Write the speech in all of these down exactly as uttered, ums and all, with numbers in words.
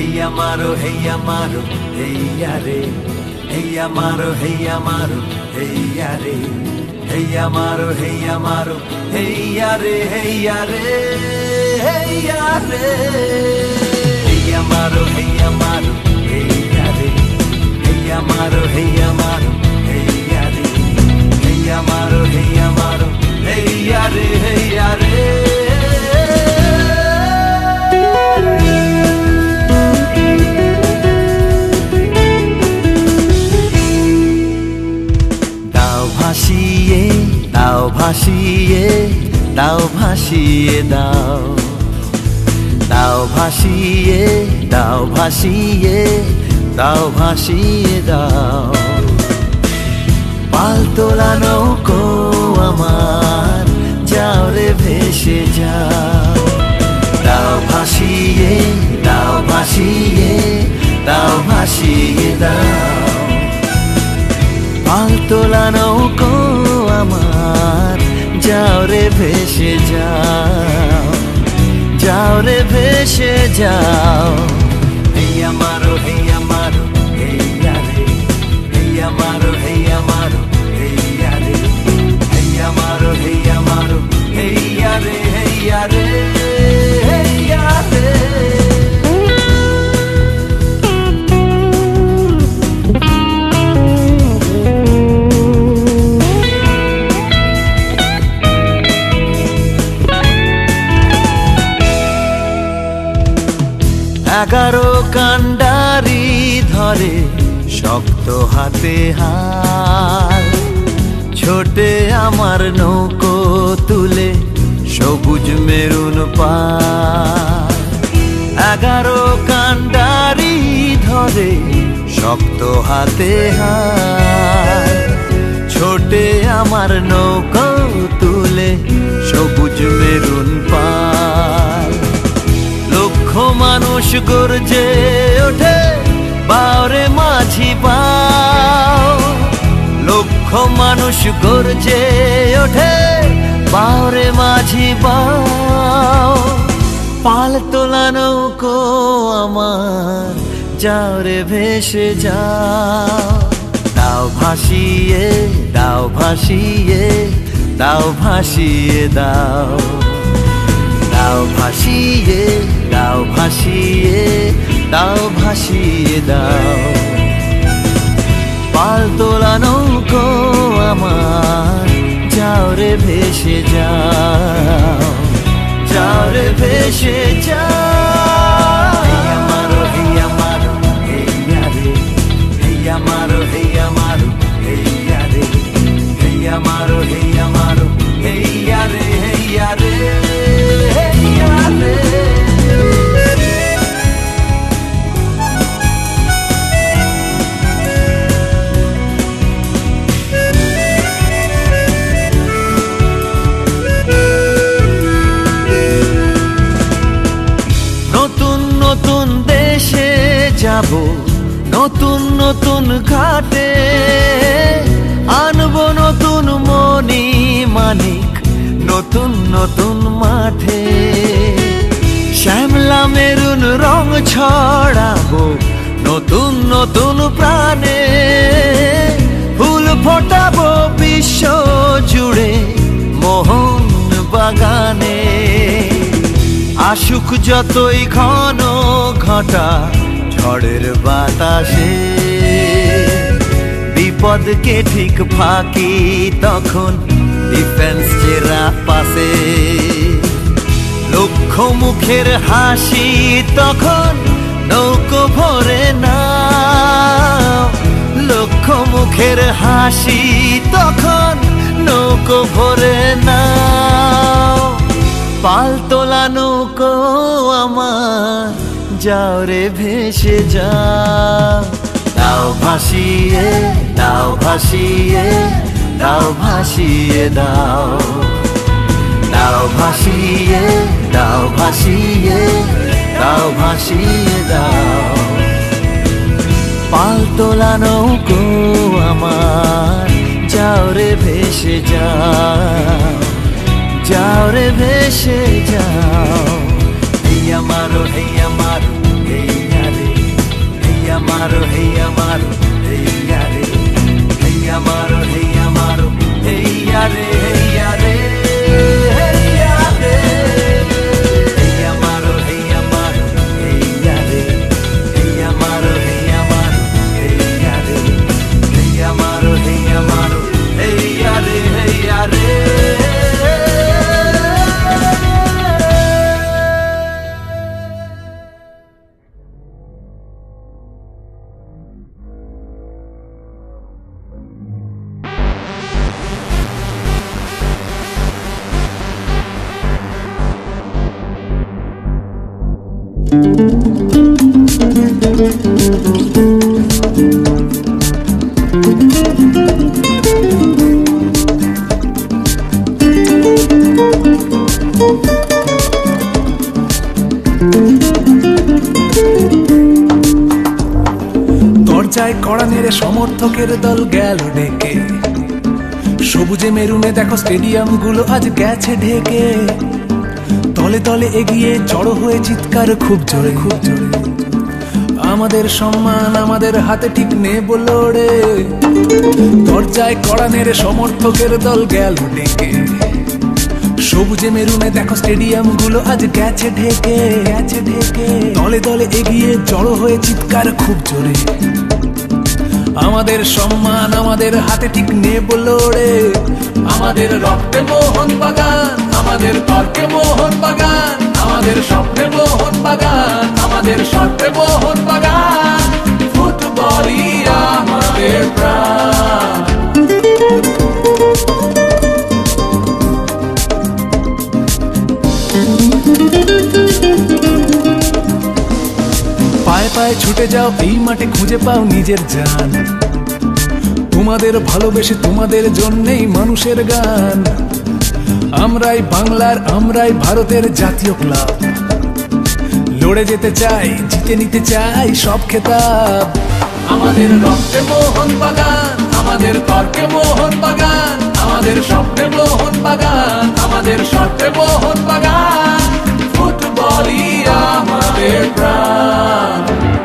Heya maro, heya maro, heya re. Heya maro, heya maro, heya re. Heya maro, heya maro, heya re, heya re, heya re. Heya maro, heya maro, heya re. Heya maro, heya maro, heya re. Heya maro, heya maro, heya re, heya re. ভাসিয়ে দাও ভাসিয়ে দাও ভাসিয়ে দাও দাও ভাসিয়ে দাও ভাসিয়ে দাও ভাসিয়ে দাও পাল তোলা নৌকো আমার যাও রে ভেসে যাও দাও ভাসিয়ে দাও ভাসিয়ে দাও ভাসিয়ে দাও পাল তোলা নৌকো আমার যাও রে ভেসে যাও যাও রে ভেসে যাও হেয়া মারো হেয়া মারো হেয়া রে হেয়া মারো হেয়া মারো হেয়া রে হেয়া মারো হেয়া মারো হেয়া রে হেয়া রে হেয়া রে এগারো কান্ডারি ধরে শক্ত হাতে হাল ছোটে আমার নৌকো তুলে সবুজ মেরুন পাল এগারো কান্ডারি ধরে শক্ত হাতে হাল ছোটে আমার নৌকো তুলে সবুজ মেরুন পাল লক্ষ মানুষ গর্জে ওঠে বাওরে মাঝি বাও লক্ষ মানুষ গর্জে ওঠে বাওরে মাঝি বাও পাল তোলা নৌকো আমার যাও রে ভেসে যাও দাও ভাসিয়ে দাও ভাসিয়ে দাও ভাসিয়ে দাও দাও ভাসিয়ে দাও ভাসিয়ে দাও ভাসিয়ে দাও পাল তোলা নৌকো আমার যাও রে ভেসে যাও যাও রে ভেসে যাও হেয়া মারো হেয়া মারো হেয়া রে হেয়া মারো হেয়া মারো হেয়া রে হেয়া মারো হেয়া মারো হেয়া রে হেয়া রে নতুন নতুন দেশে যাব নতুন নতুন ঘাটে আনবো নতুন মণি মানিক নতুন নতুন মাঠে শ্যামলা মেরুন রং ছড়াবো নতুন নতুন প্রাণে ফুল ফোটাবো বিশ্ব জুড়ে মোহন বাগানে আসুক যতই ঘন ঘটা ঝড়ের বাতাসে বিপদকে ঠিক ফাঁকি তখন ডিফেন্স চেরা পাশে লক্ষ মুখের হাসি তখন নৌকো ভরে না লক্ষ মুখের হাসি তখন নৌকো ভরে না পাল তোলা নৌকো আমার যাও রে ভেসে যাও দাও ভাসিয়ে দাও ভাসিয়ে দাও ভাসিয়ে দাও দাও ভাসিয়ে দাও ভাসিয়ে দাও ভাসিয়ে দাও পাল তোলা নৌকো আমার যাও রে ভেসে যাও যাও রে ভেসে যাও হেয়া মারো হেয়া মারো হেয়া রে मारो हैया मारो हैया रे हैया मारो हैया मारो हैया रे हैया रे हैया रे हैया मारो हैया मारो हैया रे हैया मारो हैया मारो हैया रे हैया मारो हैया मारो हैया रे हैया रे দরজায় কড়া নেড়ে সমর্থকের দল গেল ডেকে, সবুজে মেরুনে দেখো স্টেডিয়াম গুলো আজ গেছে ঢেকে। তলে তলে এগিয়ে জড়ো হয়ে চিৎকার খুব জোরে খুব জোরে, আমাদের সম্মান আমাদের হাতে ঠিক নেই বললো রে। দরজায় কড়া নেড়ে সমর্থকের দল গেল ডেকে, সবুজে মেরুনে দেখো স্টেডিয়াম গুলো আজ গেছে ঢেকে গেছে ঢেকে। দলে দলে এগিয়ে জড়ো হয়ে চিৎকার খুব জোরে, আমাদের সম্মান আমাদের হাতে ঠিক নেই বললো রে। আমাদের রক্তে মোহন বাগান, আমাদের তর্কে মোহন বাগান, আমাদের স্বপ্নে মোহন বাগান, আমাদের স্বপ্নে মোহন বাগান। ফুটবলই আমাদের প্রাণ। পায়ে পায়ে ছুটে যাও এই মাঠে, খুঁজে পাও নিজের জান। তোমাদের ভালোবেসে তোমাদের জন্যেই মানুষের গান। আমরাই বাংলার আমরাই ভারতের জাতীয় ক্লাব, লড়ে যেতে চাই জিতে নিতে চাই সব খেতাব। আমাদের রক্তে মোহন বাগান, আমাদের তর্কে মোহন বাগান, আমাদের স্বপ্নে মোহন বাগান, আমাদের স্বপ্নে মোহন বাগান। ফুটবলই আমাদের প্রাণ।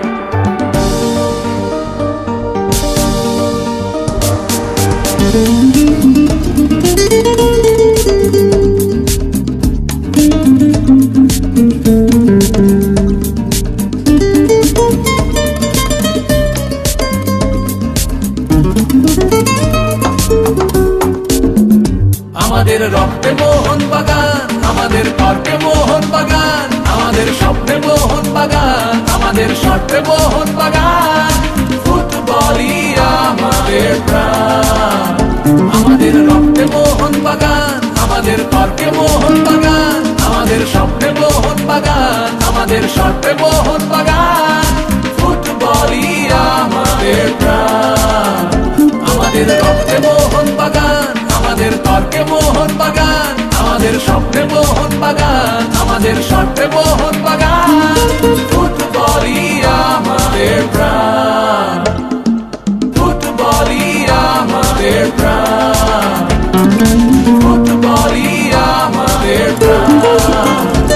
আমাদের রক্তে মোহন বাগান, আমাদের তর্কে মোহন বাগান, আমাদের স্বপ্নে মোহন বাগান, আমাদের স্বপ্নে মোহন বাগান। ফুটবলই আমাদের প্রাণ। আমাদের রক্তে মোহন বাগান, আমাদের তর্কে মোহন বাগান, আমাদের স্বপ্নে মোহন বাগান, আমাদের স্বপ্নে মোহন বাগান। ফুটবলই আমাদের প্রাণ। আমাদের রক্তে মোহন বাগান, আমাদের তর্কে মোহন বাগান, আমাদের স্বপ্নে মোহন বাগান, আমাদের স্বপ্নে মোহন বাগান। ফুটবলই আমাদের প্রাণ। ফুটবলই আমাদের প্রাণ। ফুটবলই আমাদের প্রাণ।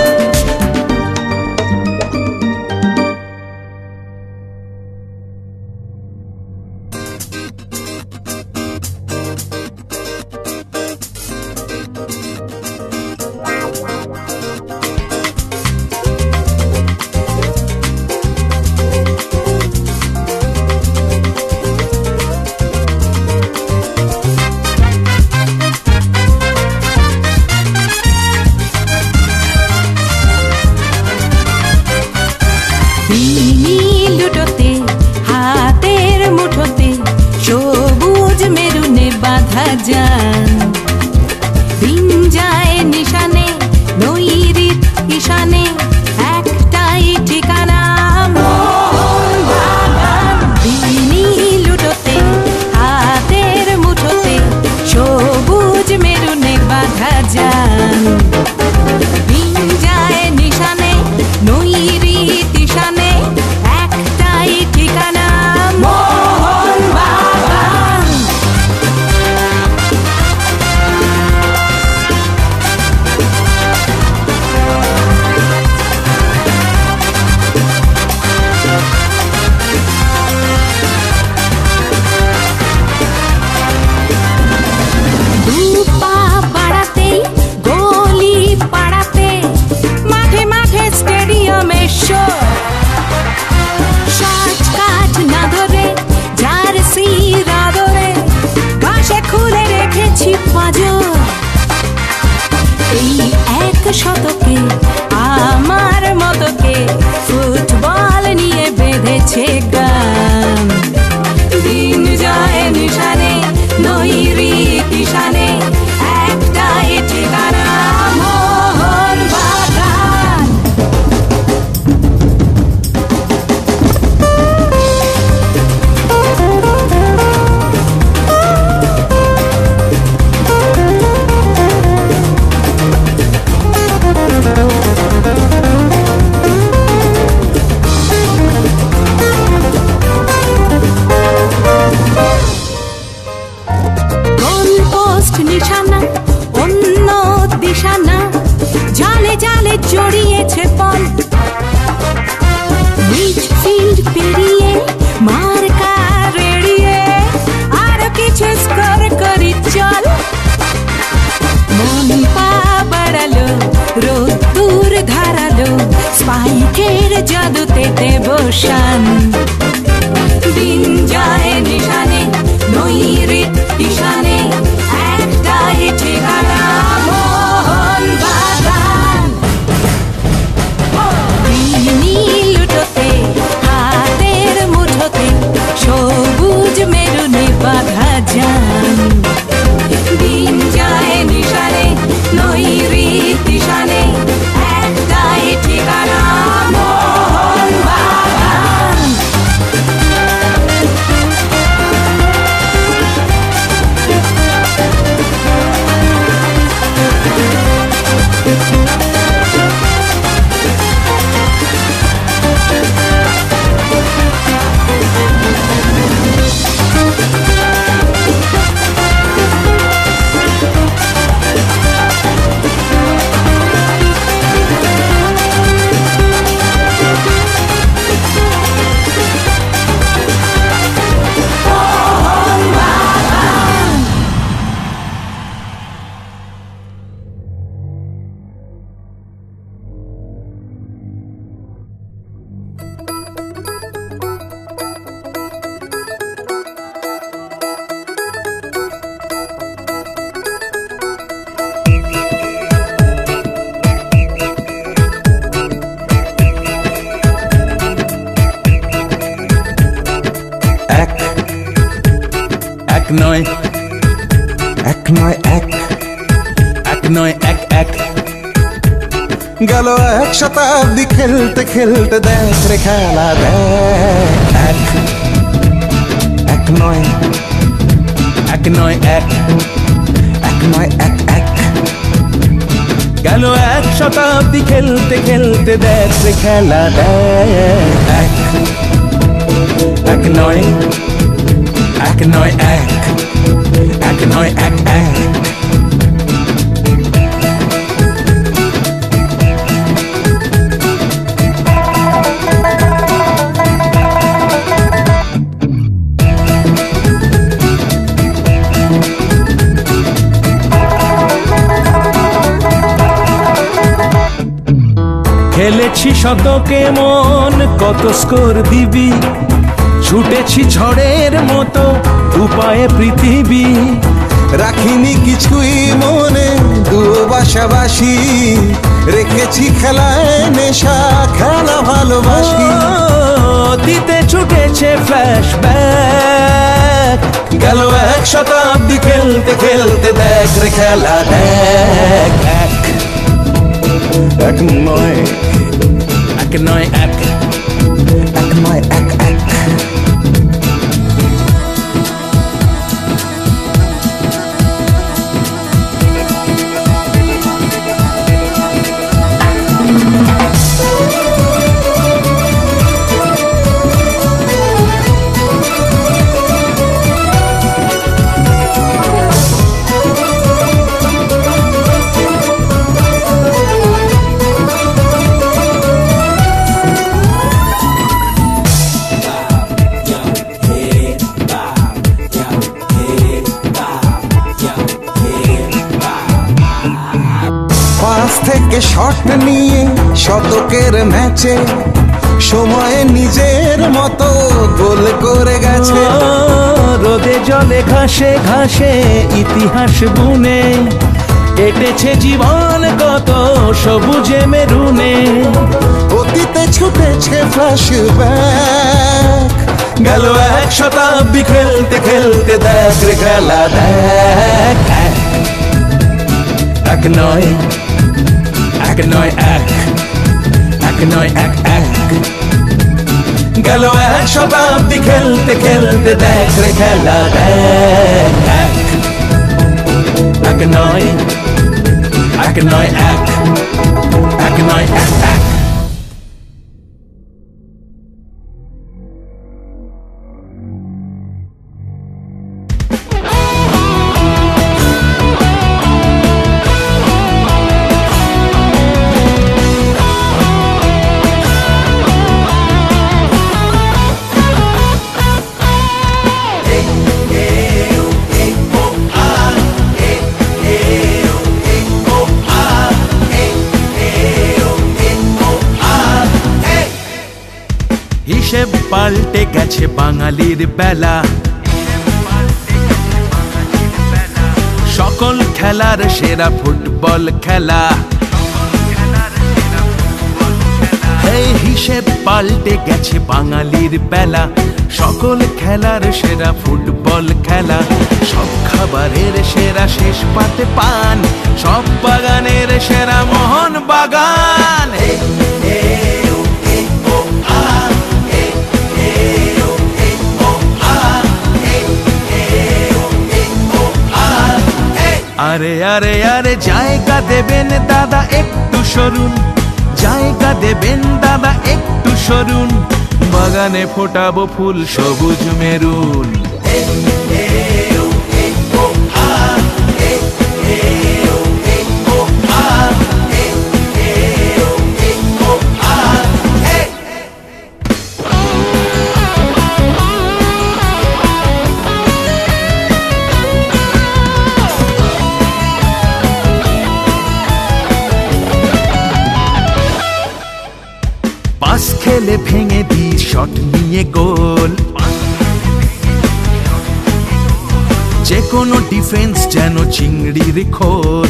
লুটোতে হাতের মুঠোতে সবুজ মেরুনে বাঁধা যান। দিন যায় নিশানে নৈরিত ঈশানে, একটাই ঠিকানা মোহন বাগান। দিনই লুটোতে হাতের মুঠোতে সবুজ মেরুনে বাঁধা যান। দিন যায় নিশানে নৈরিত ঈশানে, একটাই ঠিকানা মোহন বাগান। পাঁজর। এই এক শতকে আমার মতকে ফুটবল নিয়ে বেঁধেছে গান। দিন যায় নিশানে নৈরিত ঈশানে একটাই ঠিকানা মোহনবাগান। নিশানা অন্য দিশানা জালে জালে জড়িয়েছে বল। মিডফিল্ড পেরিয়ে মার্কা রেড়িয়ে আর কিছু স্কোর করি চল। মন পা বাড়ালো রোদ্দুর ধারালো স্পাইকের জাদুতে দেবসান। দিন যায় নিশানে নৈরিত ঈশানে একটাই ঠিকানা মোহনবাগান। নীলুটোতে হাতের মুঠোতে সবুজ মেরুনে বাঁধা যান। দিন যায় নিশানে নৈরিত ঈশানে একটাই ঠিকানা মোহনবাগান। এক নয় এক নয় এক এক নয় এক এক গেল এক শতাব্দী খেলতে খেলতে দেখ রে খেলা দেখ। এক এক নয় এক নয় এক এক নয় এক এক গেল এক শতাব্দী খেলতে খেলতে দেখ রে খেলা দেখ। এক এক নয় এক নয় এক এক নয় এক এক খেলেছি শতকে মন কত স্কোর দিবি, ছুটেছি ঝড়ের মতো উপায়ে পৃথিবী। রাখিনি কিছুই মনে দুবাসাবাসি, রেখেছি খেলায় নেশা খেলা ভালোবাসি। অতীতে ছুটেছে ফ্ল্যাশব্যাক, গেল এক শতাব্দী খেলতে খেলতে দেখ রে খেলা দেখ। এক এক নয় এক নয় এক এক নয় এক এক থেকে শট নিয়ে শতকের ম্যাচে সময় নিজের মতো গোল করে গেছে। রোদে জলে ঘাসে ঘাসে ইতিহাস বুনে এটেছে জীবন কত সবুজে মেরুনে। অতীতে ছুটেছে ফ্ল্যাশব্যাক, গেল এক শতাব্দী খেলতে খেলতে দেখ রে খেলা দেখ। এক নয় এক নয় এক এক নয় এক এক গেল এক শতাব্দী খেলতে খেলতে দেখ রে খেলা দেখ। এক নয় এক নয় এক এক নয় এক এক। হিসেব পাল্টে গেছে বাঙালির বেলা, সকল খেলার সেরা ফুটবল খেলা। এই হিসেব পাল্টে গেছে বাঙালির বেলা, সকল খেলার সেরা ফুটবল খেলা। সব খাবারের সেরা শেষ পাতে পান, সব বাগানের সেরা মোহন বাগান। আরে আরে আরে জায়গা দেবেন দাদা একটু সরুন, জায়গা দেবেন দাদা একটু সরুন, বাগানে ফোটাবো ফুল সবুজ মেরুন। পাস খেলে ভেঙে দি শট নিয়ে গোল, যে কোনো ডিফেন্স যেন চিংড়ির খোল।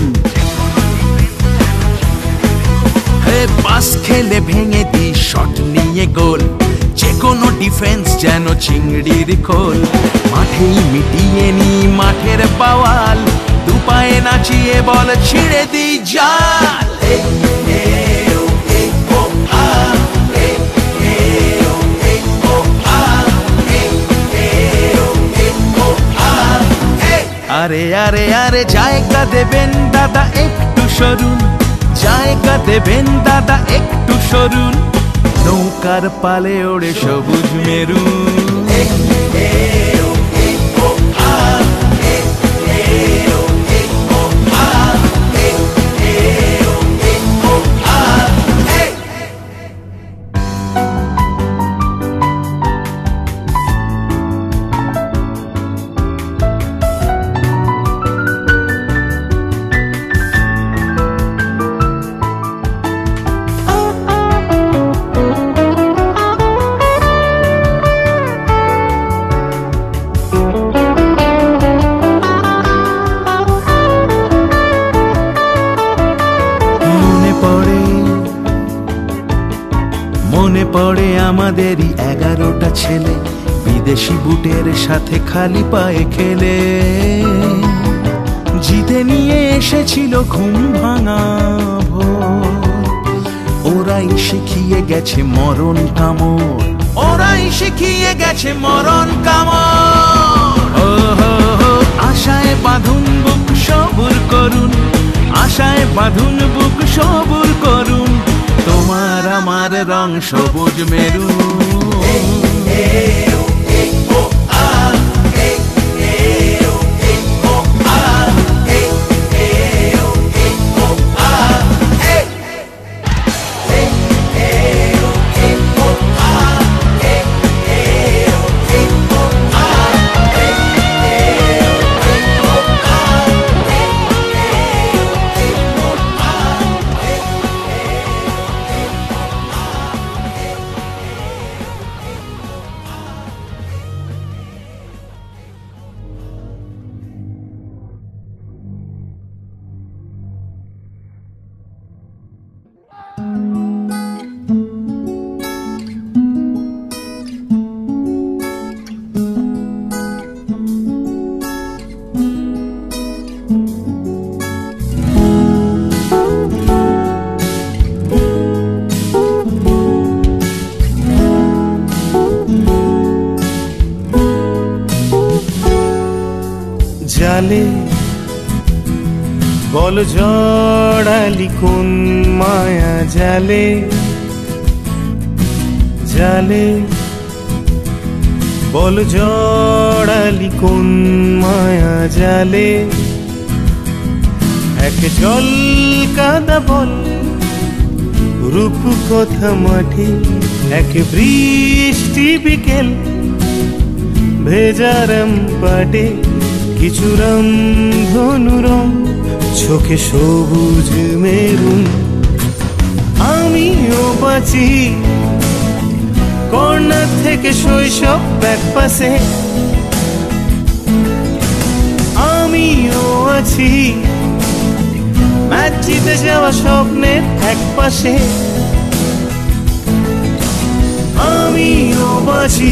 হে পাস খেলে ভেঙে দি শট নিয়ে গোল, যে কোনো ডিফেন্স যেন চিংড়ির খোল। মাঠেই মিটিয়ে নি মাঠের বাওয়াল, দুপায়ে নাচিয়ে বল ছিঁড়ে দি জাল। আরে আরে আরে জায়গা দেবেন দাদা একটু সরুন, জায়গা দেবেন দাদা একটু সরুন, নৌকার পালে ওড়ে সবুজ মেরুন। মনে পড়ে আমাদেরই এগারোটা ছেলে, বিদেশি বুটের সাথে খালি পায়ে খেলে, জিতে নিয়ে এসেছিল ঘুম ভাঙা ভোর। ওরাই শিখিয়ে গেছে মরণ কামড়, ওরাই শিখিয়ে গেছে মরণ কামড়। আশায় বাঁধুন বুক সবুর করুন, আশায় বাঁধুন বুক সবুর করুন, তোমার আমার রং সবুজ মেরুন। বল জড়ালি কোন মায়া জালে জালে বল জড়ালি কোন মায়া জালে এক জল কাদা বল রূপ কথা মাঠে এক বৃষ্টি বিকেল ভেজারাম পাটে কিছু রং ধনুরং চোখে সবুজ মেরুন আমিও বাঁচি কর্নার থেকে শৈশব ব্যাকপাসে আমিও আছি ম্যাচ জিতে যাওয়া স্বপ্নের এক পাশে আমিও বাঁচি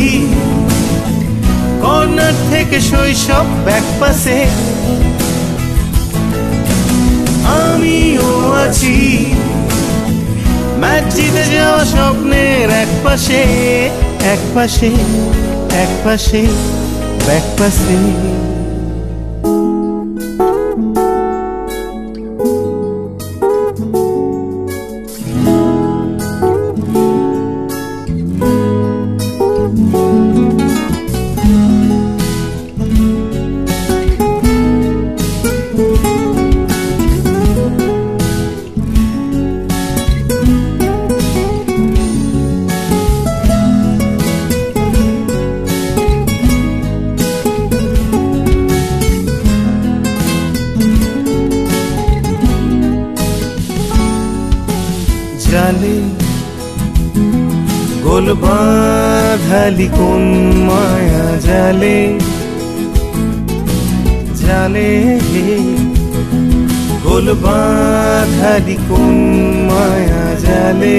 কর্নার থেকে শৈশব ব্যাকপাসে আমিও আছি ম্যাচ জিতে যাওয়া স্বপ্নের এক পাশে এক পাশে এক পাশে ব্যাকপাসে জালে গোল বাঁধালি কোন মায়া জালে জালে গোল বাঁধালি কোন মায়া জালে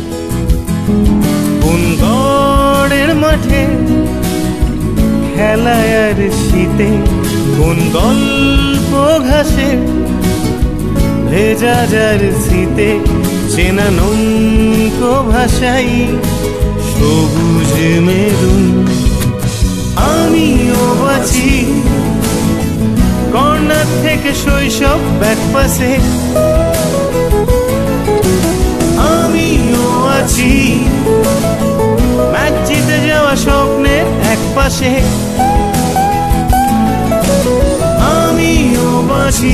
কোন গড়ের মাঠে খেলায় আর শীতে কোন গল্প ঘাসে ভেজা যার শীতে চেনা নৌক ভাষাই সবুজ মেরুন আমিও বাঁচি কর্নার থেকে শৈশব ব্যাকপাসে আমিও আছি ম্যাচ জিতে যাওয়া স্বপ্নের এক পাশে আমিও বাঁচি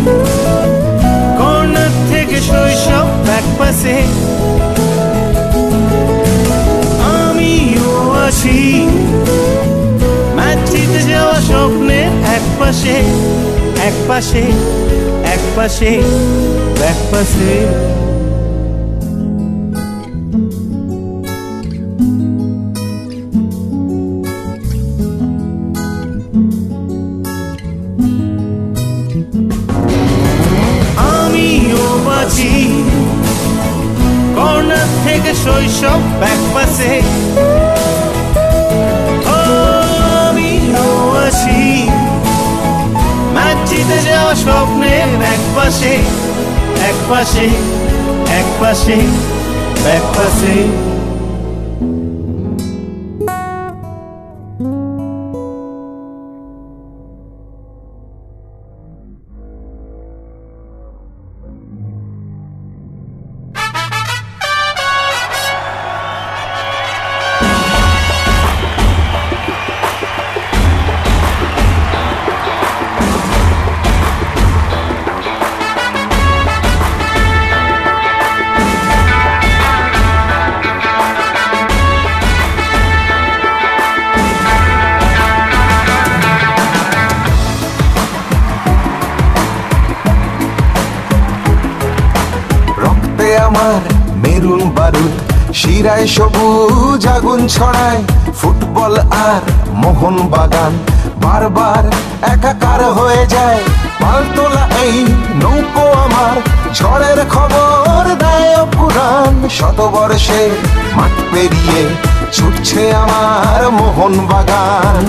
কর্নার থেকে শৈশব ব্যাকপাসে আমিও আছি ম্যাচ জিতে যাওয়া স্বপ্নের এক পাশে এক পাশে এক পাশে ব্যাকপাসে কর্নার থেকে শৈশব ব্যাকপাসে আমিও আছি ম্যাচ জিতে যাওয়া স্বপ্নের এক পাশে এক পাশে এক পাশে ব্যাকপাসে আমার মেরুন বারুদ শিরায় সবুজ আগুন ছড়ায় ফুটবল আর মোহন বাগান বারবার একাকার হয়ে যায় পালতোলা এই নৌকো আমার ঝড়ের খবর দেয় পুরাণ শতবর্ষে মাঠ পেরিয়ে ছুটছে আমার মোহন বাগান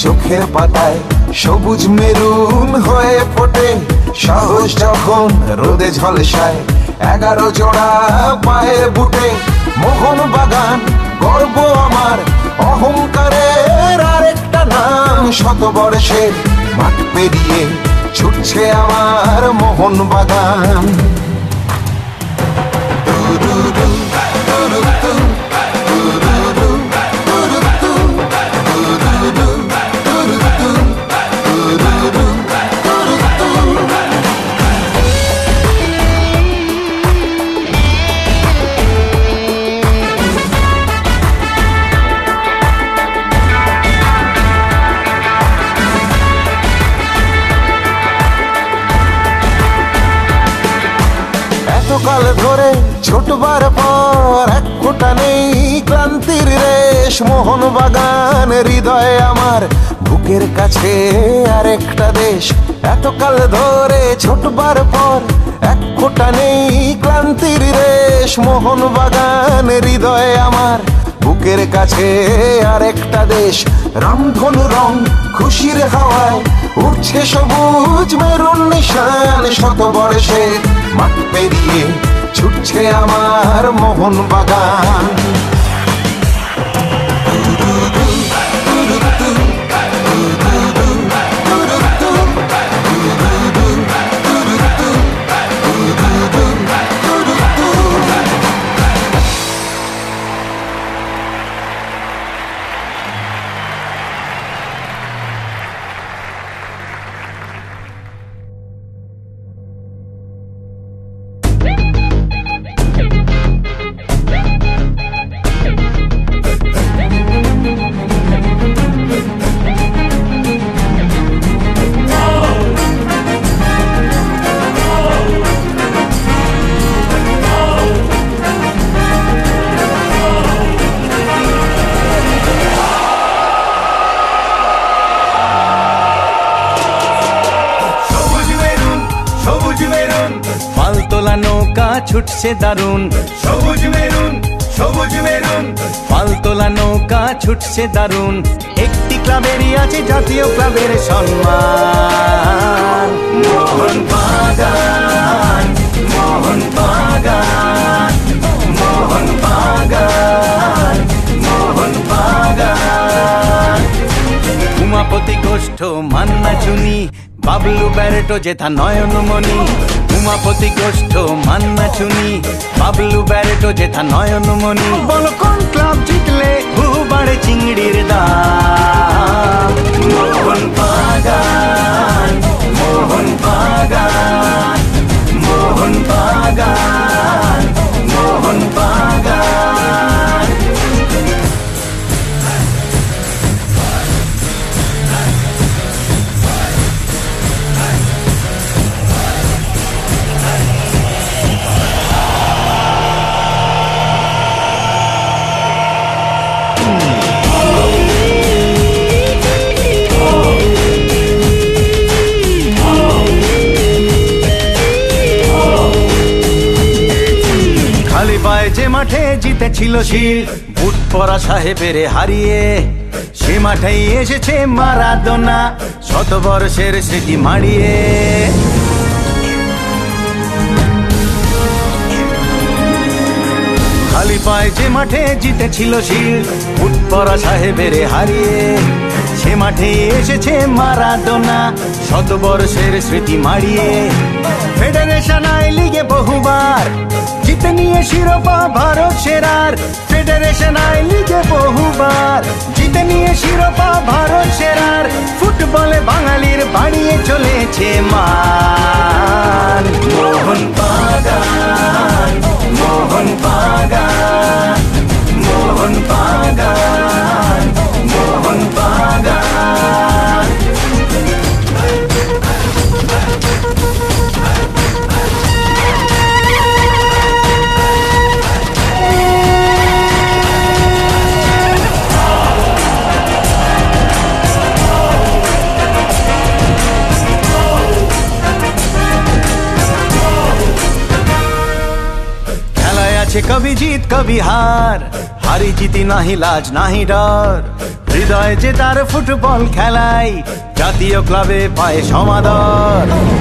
চোখের পাতায় সবুজ মেরুন হয়ে ফোটে। সাহস যখন রোদে ঝলসায় এগারো জোড়া পায়ের বুটে। মোহন বাগান গর্ব আমার, অহংকারের আরেকটা নাম। শত বর্ষের মাঠ পেরিয়ে ছুটছে আমার মোহন বাগান। কাল ধরে ছোটবার পর এক ফোঁটা নেই ক্লান্তির রেশ। মোহন বাগান হৃদয়ে আমার, বুকের কাছে আরেকটা দেশ। এতকাল ধরে ছোটবার পর এক ফোঁটা নেই ক্লান্তির রেশ। মোহন বাগান হৃদয়ে আমার, বুকের কাছে আরেকটা দেশ। রামধনু রং খুশির হাওয়ায় উঠছে সবুজ মেরুন নিশান। শত বর্ষে মাঠ পেরিয়ে ছুটছে আমার মোহন বাগান। পালতোলা নৌকা ছুটছে দারুণ, সবুজ মেরুন সবুজ মেরুন। পালতোলা নৌকা ছুটছে দারুণ, একটি ক্লাবেরই আছে জাতীয় ক্লাবের সম্মান। মোহন বাগান মোহন বাগান মোহন বাগান মোহন বাগান। উমাপতি গোষ্ঠ মান্না চুনি, বাবলু ব্যারেটো জেঠা নয়নমণি। উমাপতি গোষ্ঠ মান্না চুনি, বাবলু ব্যারেটো জেঠা নয়নমণি। বলো কোন ক্লাব জিতলে হু বাড়ে চিংড়ির দাম। মোহন বাগান মোহন বাগান মোহন বাগান মোহন বাগান। যে মাঠে জিতেছিল শিল, বুট পরা সাহেবের হারিয়ে, সে মাঠেই এসেছে মারাদোনা শত বর্ষের স্মৃতি মাড়িয়ে। খালি পায়ে যে মাঠে জিতেছিল শিল, বুট পরা সাহেবের হারিয়ে, সে মাঠে এসেছে মারাদোনা শত বর্ষের স্মৃতি মাড়িয়ে। ফেডারেশন আই লিগে বহুবার জিতে নিয়ে শিরোপা ভারত সেরার। ফেডারেশন আই লিগে বহুবার জিতে নিয়ে শিরোপা ভারত সেরার। ফুটবলে বাঙালির বাড়িয়ে চলেছে মান। মোহন বাগান মোহন বাগান মোহন বাগান মোহন বাগান। कभी जीत कभी हार, हारी जीती नाही लाज नाही डर। হৃদয় যে তার ফুটবল খেলায় জাতীয় ক্লাবে পায় সমাদর।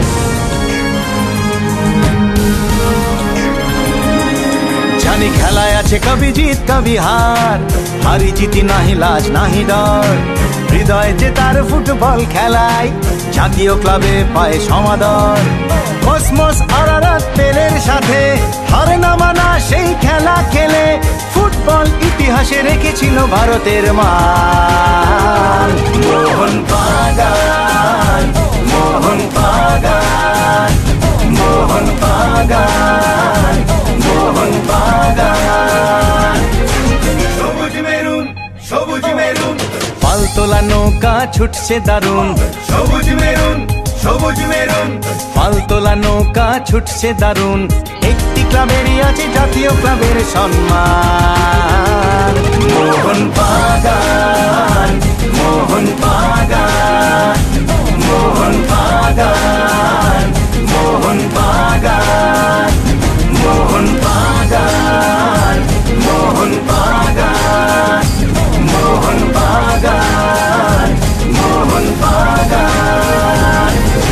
জানি খেলায় আছে কবি জিত কবি হার, হারি জিতি নাহি লাজ নাহি ডর। হৃদয় যে তার ফুটবল খেলায় জাতীয় ক্লাবে পায় সমাদর। কসমস আরারাত পেলের সাথে হার না মানা সেই খেলা খেলে ফুটবল ইতিহাসে রেখেছিল ভারতের মান। মোহন বাগান মোহন বাগান মোহন বাগান মোহন বাগান। সবুজ মেরুন সবুজ মেরুন পালতোলা নৌকা ছুটছে দারুণ। সবুজ মেরুন সবুজ মেরুন পালতোলা নৌকা ছুটছে দারুণ। একটি ক্লাবেরই আছে জাতীয় ক্লাবের সম্মান। মোহন বাগান মোহন বাগান মোহন বাগান মোহন বাগান মোহন বাগান মোহন বাগান মোহন বাগান মোহন বাগান।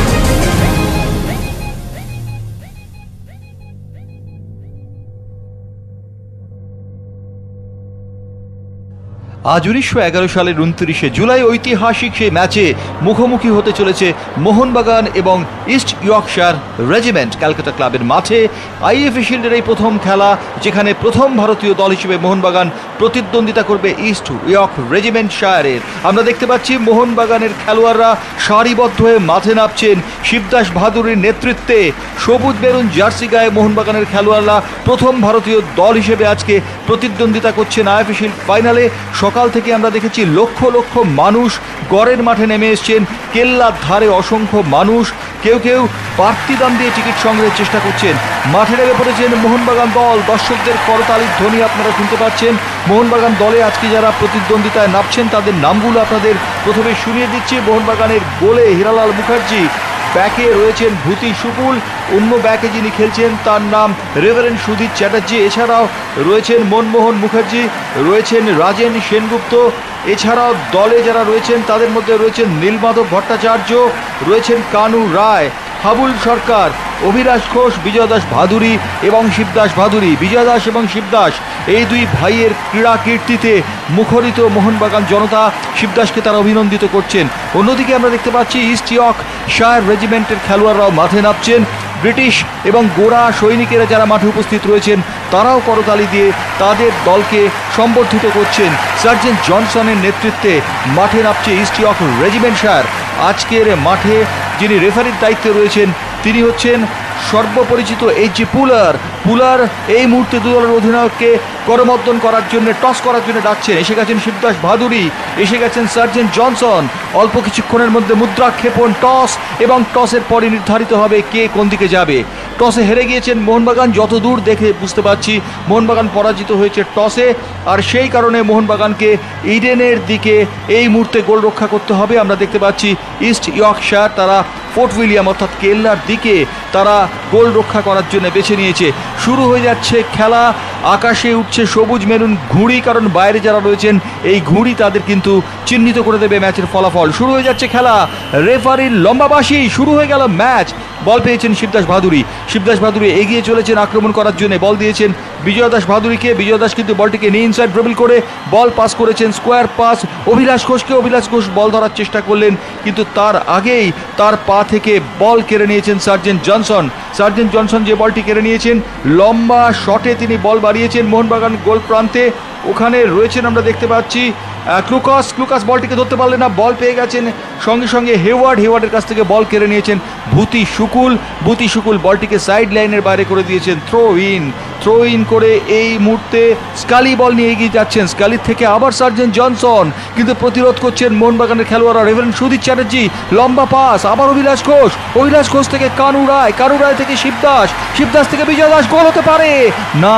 আজ উনিশশো এগারো সালের উনত্রিশে জুলাই ঐতিহাসিক সেই ম্যাচে মুখোমুখি হতে চলেছে মোহনবাগান এবং ইস্ট ইয়র্কশায়ার রেজিমেন্ট ক্যালকাটা ক্লাবের মাঠে। আইএফএ শিল্ডের এই প্রথম খেলা, যেখানে প্রথম ভারতীয় দল হিসেবে মোহনবাগান প্রতিদ্বন্দ্বিতা করবে ইস্ট ইয়র্ক রেজিমেন্ট শায়ারের। আমরা দেখতে পাচ্ছি মোহনবাগানের খেলোয়াড়রা সারিবদ্ধ হয়ে মাঠে নামছেন শিবদাস ভাদুরীর নেতৃত্বে। সবুজ মেরুন জার্সি গায়ে মোহনবাগানের খেলোয়াড়রা প্রথম ভারতীয় দল হিসেবে আজকে প্রতিদ্বন্দ্বিতা করছেন আইএফএ শিল্ড ফাইনালে। সকাল থেকে আমরা দেখেছি লক্ষ লক্ষ মানুষ গড়ের মাঠে নেমে এসছেন, কেল্লার ধারে অসংখ্য মানুষ, কেউ কেউ বাড়তি দাম দিয়ে টিকিট সংগ্রহের চেষ্টা করছেন। মাঠে নেমে পড়েছেন মোহনবাগান দল, দর্শকদের করতালির ধ্বনি আপনারা শুনতে পাচ্ছেন। মোহনবাগান দলে আজকে যারা প্রতিদ্বন্দ্বিতায় নামছেন তাদের নামগুলো আপনাদের প্রথমে শুনিয়ে দিচ্ছি। মোহনবাগানের গোলে হিরালাল মুখার্জি, ব্যাকে রয়েছেন ভূতি সুকুল, অন্য ব্যাকে যিনি খেলছেন তার নাম রেভারেন্ড সুধীর চ্যাটার্জি। এছাড়াও রয়েছেন মনমোহন মুখার্জি, রয়েছেন রাজেন সেনগুপ্ত। এছাড়াও দলে যারা রয়েছেন তাদের মধ্যে রয়েছেন নীলমাধব ভট্টাচার্য, রয়েছেন কানু রায়, হাবুল সরকার, অভিলাষ ঘোষ, বিজয় দাস ভাদুরী এবং শিবদাস ভাদুরী। বিজয় দাস এবং শিবদাস এই দুই ভাইয়ের ক্রীড়া কীর্তিতে মুখরিত মোহনবাগান জনতা শিবদাসকে তারা অভিনন্দিত করছেন। অন্যদিকে আমরা দেখতে পাচ্ছি ইস্ট ইয়র্ক শায়ার রেজিমেন্টের খেলোয়াড়রাও মাঠে নামছেন। ব্রিটিশ এবং গোরা সৈনিকেরা যারা মাঠে উপস্থিত রয়েছেন তারাও করতালি দিয়ে তাদের দলকে সম্বর্ধিত করছেন। সার্জেন্ট জনসনের নেতৃত্বে মাঠে নামছে ইস্ট ইয়র্ক রেজিমেন্ট শায়ার। আজকের মাঠে যিনি রেফারির দায়িত্বে রয়েছেন তিনি হচ্ছেন সর্বপরিচিত এইচ জি পুলার। পুলার এই মুহূর্তে দু দলের অধিনায়ককে করমর্দন করার জন্য, টস করার জন্য ডাকছেন। এসে গেছেন শিবদাস ভাদুরী, এসে গেছেন সার্জেন্ট জনসন। অল্প কিছুক্ষণের মধ্যে মুদ্রাক্ষেপণ, টস, এবং টসের পরে নির্ধারিত হবে কে কোন দিকে যাবে। টসে হেরে গিয়েছেন মোহনবাগান, যতদূর দেখে বুঝতে পারছি মোহনবাগান পরাজিত হয়েছে টসে, আর সেই কারণে মোহনবাগানকে ইডেনের দিকে এই মুহূর্তে গোল রক্ষা করতে হবে। আমরা দেখতে পাচ্ছি ইস্ট ইয়র্কশায়ার তারা ফোর্ট উইলিয়াম অর্থাৎ কেল্লার দিকে তারা গোল রক্ষা করার জন্য বেছে নিয়েছে। শুরু হয়ে যাচ্ছে খেলা, আকাশে উঠছে সবুজ মেরুন ঘুড়ি, কারণ বাইরে যারা রয়েছেন এই ঘুড়ি তাদের কিন্তু চিহ্নিত করে দেবে ম্যাচের ফলাফল। শুরু হয়ে যাচ্ছে খেলা, রেফারির লম্বা বাঁশি, শুরু হয়ে গেল ম্যাচ। বল পেয়েছেন শিবদাস ভাদুরী, শিবদাস ভাদুরী এগিয়ে চলেছেন আক্রমণ করার জন্য, বল দিয়েছেন বিজয় দাস ভাদুরীকে। বিজয় দাস কিন্তু বলটিকে নিয়ে ইনসাইড ড্রিবল করে বল পাস করেছেন, স্কোয়ার পাস অভিলাষ ঘোষকে। অভিলাষ ঘোষ বল ধরার চেষ্টা করলেন কিন্তু তার আগেই তার পা থেকে বল কেড়ে নিয়েছেন সার্জেন্ট জনসন। সার্জেন্ট জনসন যে বলটি কেড়ে নিয়েছেন, লম্বা শটে তিনি বল বাড়িয়েছেন মোহনবাগান গোল প্রান্তে। ওখানে রয়েছেন আমরা দেখতে পাচ্ছি ক্লুকাস, ক্লুকাস বলটিকে ধরতে পারলেন না, বল পেয়ে গেছেন সঙ্গে সঙ্গে হেওয়ার্ড, হেওয়ার্ডের কাছ থেকে বল কেড়ে নিয়েছেন ভূতি সুকুল। ভূতি সুকুল বলটিকে সাইড লাইনের বাইরে করে দিয়েছেন, থ্রো ইন। থ্রো ইন করে এই মুহূর্তে স্কালি বল নিয়ে এগিয়ে যাচ্ছেন, স্কালির থেকে আবার সার্জেন্ট জনসন, কিন্তু প্রতিরোধ করছেন মোহনবাগানের খেলোয়াড়রা। রেভারেন্ড সুধীর চ্যাটার্জি, লম্বা পাস, আবার অভিলাষ ঘোষ, অভিলাষ ঘোষ থেকে কানু রায়, কানু রায় থেকে শিবদাস, শিবদাস থেকে বিজয় দাস। গোল হতে পারে না,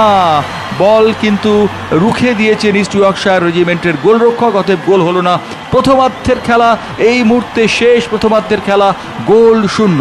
বল কিন্তু রুখে দিয়েছেন ইস্ট ইয়র্কশায়ার রেজিমেন্টের গোলরক্ষক, অতএব গোল হলো না। প্রথমার্ধের খেলা এই মুহূর্তে শেষ, প্রথমার্ধের খেলা গোল শূন্য।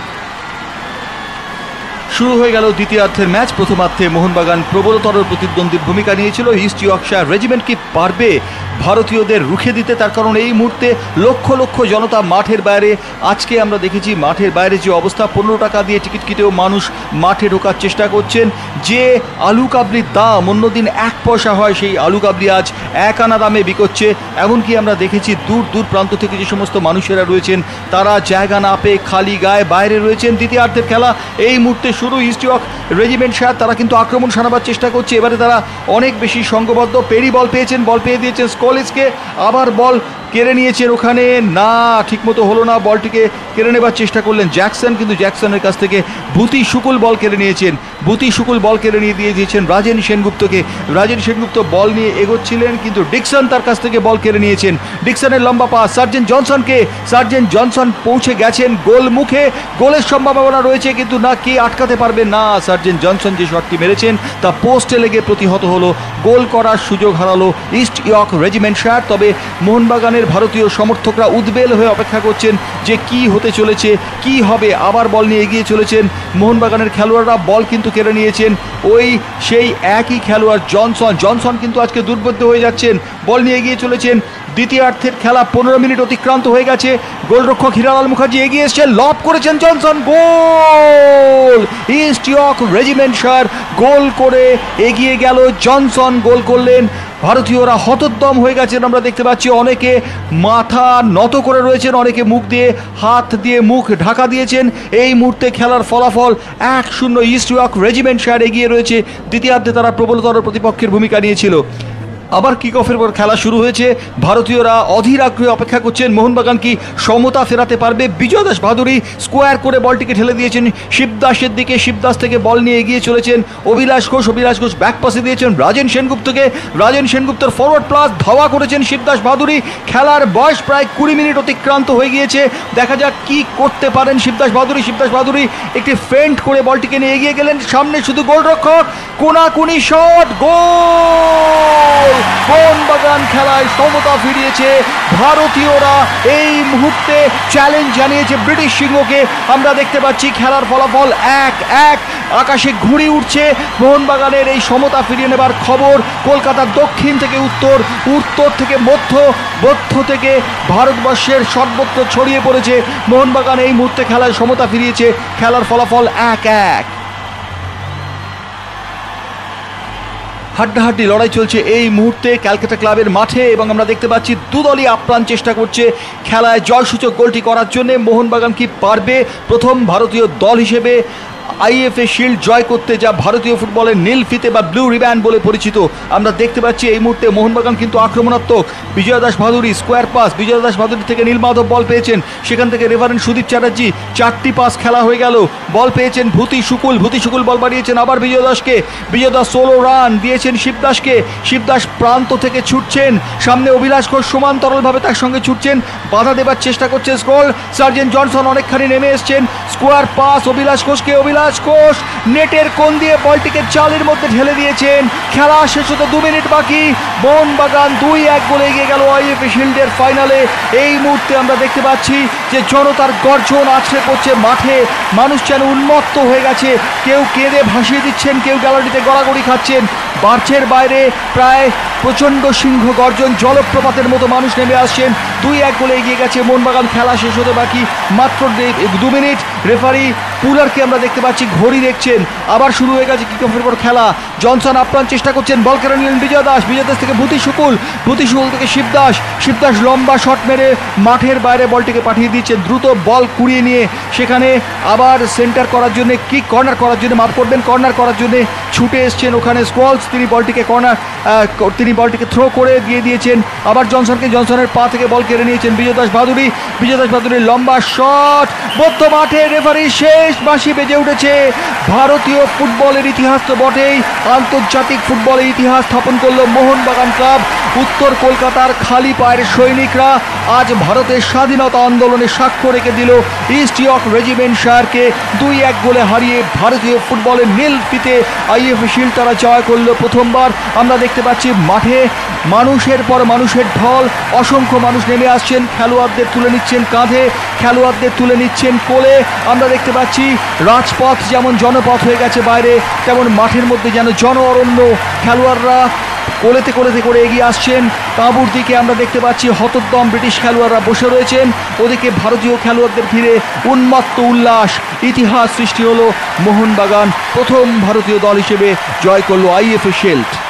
শুরু হয়ে গেল দ্বিতীয়ার্ধের ম্যাচ। প্রথমার্ধে মোহনবাগান প্রবলতর প্রতিদ্বন্দ্বীর ভূমিকা নিয়েছিল। ইস্ট ইয়র্কশায়ার রেজিমেন্ট কি পারবে ভারতীয়দের রুখে দিতে। তার কারণ এই মুহূর্তে লক্ষ লক্ষ জনতা মাঠের বাইরে। আজকে আমরা দেখেছি মাঠের বাইরে যে অবস্থা, পনেরো টাকা দিয়ে টিকিট কেটেও মানুষ মাঠে ঢোকার চেষ্টা করছেন। যে আলু কাবলির দাম অন্যদিন এক পয়সা হয়, সেই আলু কাবলি আজ এক আনা দামে বিকোচ্ছে। এমনকি আমরা দেখেছি দূর দূর প্রান্ত থেকে যে সমস্ত মানুষেরা রয়েছেন তারা জায়গা না পেয়ে খালি গায়ে বাইরে রয়েছেন। দ্বিতীয়ার্ধের খেলা এই মুহূর্তে শুরু। ইস্ট ইয়র্ক রেজিমেন্ট শায়ার তারা কিন্তু আক্রমণ সানাবার চেষ্টা করছে। এবারে তারা অনেক বেশি সংঘবদ্ধ। পেরি বল পেয়েছেন, বল পেয়ে দিয়েছেন স্কলিসকে, আবার বল কেড়ে নিয়েছেন ওখানে, না ঠিকমতো হলো না, বলটিকে কেড়ে নেবার চেষ্টা করলেন জ্যাকসন, কিন্তু জ্যাকসনের কাছ থেকে ভূতি শুকুল বল কেড়ে নিয়েছেন। ভূতি শুকুল বল কেড়ে নিয়ে দিয়ে দিয়েছেন রাজেন সেনগুপ্তকে। রাজেন সেনগুপ্ত বল নিয়ে এগোচ্ছিলেন, কিন্তু ডিকসন তার কাছ থেকে বল কেড়ে নিয়েছেন। ডিকসনের লম্বা পাস সার্জেন্ট জনসনকে, সার্জেন্ট জনসন পৌঁছে গেছেন গোল মুখে, গোলের সম্ভাবনা রয়েছে, কিন্তু না কে আটকাতে পারবে না। সার্জেন্ট জনসন যে শটটি মেরেছেন তা পোস্টে লেগে প্রতিহত হলো, গোল করার সুযোগ হারালো ইস্ট ইয়র্ক রেজিমেন্ট শায়ার। তবে মোহনবাগানের ভারতীয় সমর্থকরা উদ্বেল হয়ে অপেক্ষা করছেন যে কি হতে চলেছে, কি হবে। আবার বল নিয়ে এগিয়ে চলেছেন মোহনবাগানের খেলোয়াড়রা, বল কিন্তু কেড়ে নিয়েছেন ওই সেই একই খেলোয়াড় জনসন। জনসন কিন্তু আজকে দুর্বোধ্য হয়ে যাচ্ছেন, বল নিয়ে এগিয়ে চলেছেন। দ্বিতীয়ার্ধের খেলা পনেরো মিনিট অতিক্রান্ত হয়ে গেছে। গোলরক্ষক হিরালাল মুখার্জি এগিয়ে এসছেন, লব করেছেন Johnson, goal! East York regiment shire goal করে এগিয়ে গেল। জনসন গোল করলেন। ভারতীয়রা হতোদ্যম হয়ে গেছেন। আমরা দেখতে পাচ্ছি অনেকে মাথা নত করে রয়েছেন, অনেকে মুখ দিয়ে হাত দিয়ে মুখ ঢাকা দিয়েছেন। এই মুহূর্তে খেলার ফলাফল এক শূন্য, ইস্ট ইয়র্ক রেজিমেন্ট শায়ার এগিয়ে রয়েছে। দ্বিতীয়ার্ধে তারা প্রবলতর প্রতিপক্ষের ভূমিকা নিয়েছিল। আবার কিক অফের পর খেলা শুরু হয়েছে। ভারতীয়রা অধীর আগ্রহে অপেক্ষা করছেন মোহনবাগান কি সমতা ফেরাতে পারবে। বিজয় দাস ভাদুরী স্কোয়ার করে বলটিকে ঠেলে দিয়েছেন শিবদাসের দিকে, শিবদাস থেকে বল নিয়ে এগিয়ে চলেছেন অভিলাষ ঘোষ, অভিলাষ ঘোষ ব্যাক পাসে দিয়েছেন রাজেন সেনগুপ্তকে, রাজেন সেনগুপ্তর ফরওয়ার্ড প্লাস ধাওয়া করেছেন শিবদাস ভাদুরী। খেলার বয়স প্রায় কুড়ি মিনিট অতিক্রান্ত হয়ে গিয়েছে, দেখা যাক কি করতে পারেন শিবদাস ভাদুরী। শিবদাস ভাদুরী একটি ফেন্ট করে বলটিকে নিয়ে এগিয়ে গেলেন, সামনে শুধু গোলরক্ষক, কোনাকুনি শট, গোল! মোহনবাগান খেলায় সমতা ফিরিয়েছে। ভারতীয়রা এই মুহূর্তে চ্যালেঞ্জ জানিয়েছে ব্রিটিশ সিংহকে। আমরা দেখতে পাচ্ছি খেলার ফলাফল এক এক, আকাশে ঘুড়ি উঠছে। মোহনবাগানের এই সমতা ফিরিয়ে নেবার খবর কলকাতার দক্ষিণ থেকে উত্তর, উত্তর থেকে মধ্য, মধ্য থেকে ভারতবর্ষের সর্বত্র ছড়িয়ে পড়েছে। মোহনবাগান এই মুহূর্তে খেলায় সমতা ফিরিয়েছে। খেলার ফলাফল এক এক। হাড্ডাহাড্ডি লড়াই চলছে এই মুহূর্তে ক্যালকাটা ক্লাবের মাঠে, এবং আমরা দেখতে পাচ্ছি দুদলই আপ্রাণ চেষ্টা করছে খেলায় জয়সূচক গোলটি করার জন্য। মোহনবাগান কি পারবে প্রথম ভারতীয় দল হিসেবে আইএফএ শিল্ড জয় করতে, যা ভারতীয় ফুটবলের নীল ফিতে বা ব্লু রিব্যান্ড বলে পরিচিত? আমরা দেখতে পাচ্ছি এই মুহূর্তে মোহনবাগান কিন্তু আক্রমণাত্মক। বিজয় দাস ভাদুরী স্কোয়ার পাস, বিজয় দাস ভাদুরী থেকে নীলমাধব বল পেয়েছেন, সেখান থেকে রেভারেন্ট সুদীপ চ্যাটার্জি, চারটি পাস খেলা হয়ে গেল। বল পেয়েছেন ভূতি শুকুল, ভূতি শুকুল বল বাড়িয়েছেন আবার বিজয় দাসকে, বিজয় দাস ষোলো রান দিয়েছেন শিবদাসকে, শিবদাস প্রান্ত থেকে ছুটছেন, সামনে অভিলাষ ঘোষ সমান্তরালভাবে তার সঙ্গে ছুটছেন, বাধা দেবার চেষ্টা করছেন স্কোর। সার্জেন্ট জনসন অনেকখানি নেমে এসছেন, স্কোয়ার পাস অভিলাষ ঘোষকে, অভিলাষ ঘোষ নেটের কোণ দিয়ে বলটিকে চালের মধ্যে ঢেলে দিয়েছেন। খেলা শেষ হতে দু মিনিট বাকি। মোহনবাগান দুই এক গোলে এগিয়ে গেল আইএফএ শিল্ডের ফাইনালে। এই মুহূর্তে আমরা দেখতে পাচ্ছি যে জনতার গর্জন আছড়ে পড়ছে মাঠে, মানুষ যেন উন্মত্ত হয়ে গেছে, কেউ কেঁদে ভাসিয়ে দিচ্ছেন, কেউ গ্যালারিতে গড়াগড়ি খাচ্ছেন। বার্চের বাইরে প্রায় প্রচণ্ড সিংহ গর্জন, জলপ্রপাতের মতো মানুষ নেমে আসছেন। দুই এক গোলে এগিয়ে গেছে মোহনবাগান। খেলা শেষ হতে বাকি মাত্র দু মিনিট। রেফারি পুলারকে আমরা দেখতে পাচ্ছি ঘড়ি দেখছেন। আবার শুরু হয়ে গেছে কিক অফের পর খেলা। জনসন আপ্রাণ চেষ্টা করছেন, বল কেড়ে নিলেন বিজয় দাস, বিজয় দাস থেকে ভূতি শুকুল, ভূতি শুকুল থেকে শিবদাস, শিবদাস লম্বা শট মেরে মাঠের বাইরে বলটিকে পাঠিয়ে দিচ্ছেন। দ্রুত বল কুড়িয়ে নিয়ে সেখানে আবার সেন্টার করার জন্য, কিক কর্নার করার জন্য, মাফ করবেন কর্নার করার জন্য ছুটে এসছেন ওখানে স্কলস। তিনি বলটিকে কর্নার তিনি বলটিকে থ্রো করে দিয়ে দিয়েছেন আবার জনসনকে, জনসনের পা থেকে বল কেড়ে নিয়েছেন বিজয় দাস ভাদুরী, বিজয় দাস ভাদুরীর লম্বা শট, মধ্য মাঠে রেফারি শেষ বাঁশি বেজে উঠেছে। ভারতীয় ফুটবলের ইতিহাস তো বটেই, আন্তর্জাতিক ফুটবলের ইতিহাস স্থাপন করলো মোহনবাগান ক্লাব। উত্তর কলকাতার খালি পায়ের সৈনিকরা আজ ভারতের স্বাধীনতা আন্দোলনে সাক্ষ্য রেখে দিল ইস্ট ইয়র্ক রেজিমেন্ট শায়ারকে। দুই এক গোলে হারিয়ে ভারতীয় ফুটবলের নীল ফিতে আইএফএ শিল্ড তারা জয় করলো প্রথমবার। আমরা দেখতে পাচ্ছি মাঠে মানুষের পর মানুষের ঢল, অসংখ্য মানুষ নেমে আসছেন, খেলোয়াড়দের তুলে নিচ্ছেন কাঁধে, খেলোয়াড়দের তুলে নিচ্ছেন কোলে। আমরা দেখতে পাচ্ছি রাজপথ যেমন জনপথ হয়ে গেছে বাইরে, তেমন মাঠের মধ্যে যেন জন অরণ্য। খেলোয়াড়রা কোলেতে কোলেতে করে এগিয়ে আসছেন। তাঁবুর দিকে আমরা দেখতে পাচ্ছি হতোদ্যম ব্রিটিশ খেলোয়াড়রা বসে রয়েছেন, ওদিকে ভারতীয় খেলোয়াড়দের ঘিরে উন্মত্ত উল্লাস। ইতিহাস সৃষ্টি হলো, মোহনবাগান প্রথম ভারতীয় দল হিসেবে জয় করলো আইএফএ শিল্ড।